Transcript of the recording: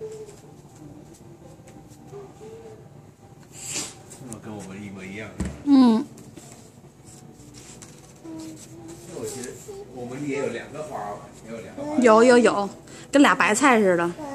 跟我们一模一样。 嗯。 我觉得我们也有2个花吧，也有2个花。 有，跟俩白菜似的。